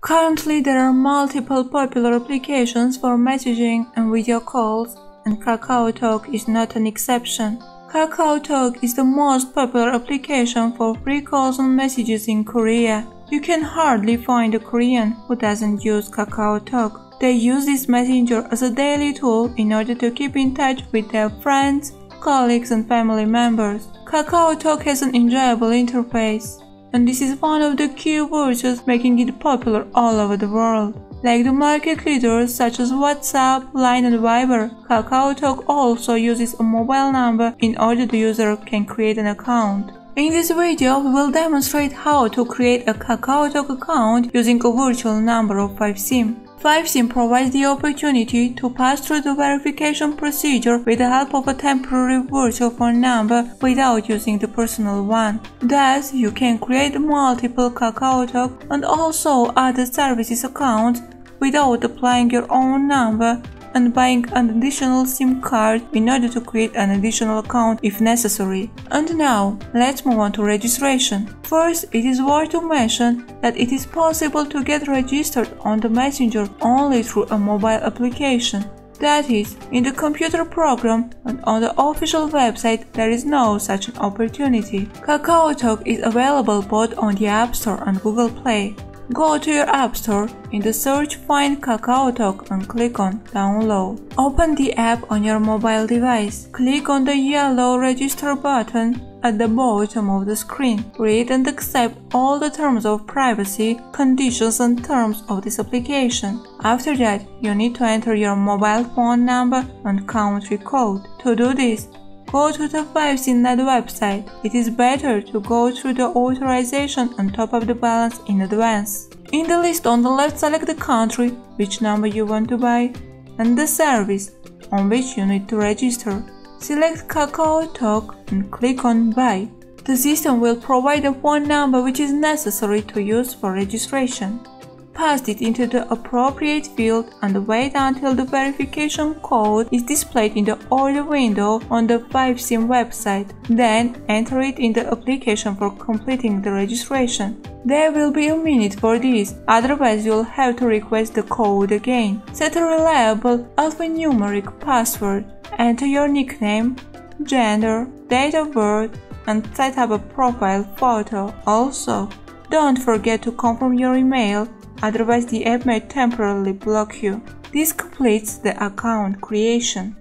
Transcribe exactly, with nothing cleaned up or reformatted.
Currently, there are multiple popular applications for messaging and video calls, and Kakao Talk is not an exception. Kakao Talk is the most popular application for free calls and messages in Korea. You can hardly find a Korean who doesn't use Kakao Talk. They use this messenger as a daily tool in order to keep in touch with their friends, colleagues and family members. Kakao Talk has an enjoyable interface, and this is one of the key virtues making it popular all over the world. Like the market leaders such as WhatsApp, Line and Viber, Kakao Talk also uses a mobile number in order the user can create an account. In this video, we will demonstrate how to create a Kakao Talk account using a virtual number of five SIM. five SIM provides the opportunity to pass through the verification procedure with the help of a temporary virtual phone number without using the personal one. Thus, you can create multiple Kakao Talk and also other services accounts without applying your own number and buying an additional SIM card in order to create an additional account if necessary. And now, let's move on to registration. First, it is worth to mention that it is possible to get registered on the messenger only through a mobile application. That is, in the computer program and on the official website there is no such an opportunity. Kakao Talk is available both on the App Store and Google Play. Go to your App Store, in the search find Kakao Talk and click on Download. Open the app on your mobile device. Click on the yellow Register button at the bottom of the screen. Read and accept all the terms of privacy, conditions and terms of this application. After that, you need to enter your mobile phone number and country code. To do this, go to the five SIM net website. It is better to go through the authorization and top up the balance in advance. In the list on the left, select the country, which number you want to buy, and the service on which you need to register. Select Kakao Talk and click on Buy. The system will provide a phone number which is necessary to use for registration. Paste it into the appropriate field and wait until the verification code is displayed in the order window on the five SIM website. Then enter it in the application for completing the registration. There will be a minute for this, otherwise you'll have to request the code again. Set a reliable alphanumeric password. Enter your nickname, gender, date of birth, and set up a profile photo. Also, don't forget to confirm your email, otherwise the app may temporarily block you. This completes the account creation.